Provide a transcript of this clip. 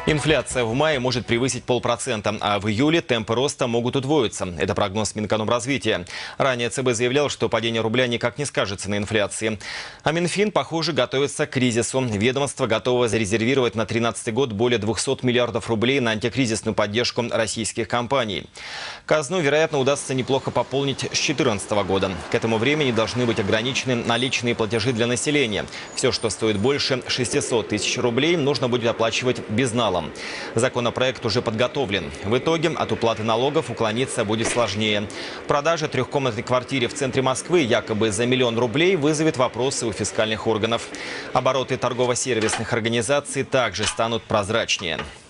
Инфляция в мае может превысить 0,5%, а в июле темпы роста могут удвоиться. Это прогноз Минэкономразвития. Ранее ЦБ заявлял, что падение рубля никак не скажется на инфляции. А Минфин, похоже, готовится к кризису. Ведомство готово зарезервировать на 2013 год более 200 миллиардов рублей на антикризисную поддержку российских компаний. Казну, вероятно, удастся неплохо пополнить с 2014 года. К этому времени должны быть ограничены наличные платежи для населения. Все, что стоит больше 600 тысяч рублей, нужно будет оплачивать безналом. Законопроект уже подготовлен. В итоге от уплаты налогов уклониться будет сложнее. Продажа трехкомнатной квартиры в центре Москвы якобы за 1 000 000 рублей вызовет вопросы у фискальных органов. Обороты торгово-сервисных организаций также станут прозрачнее.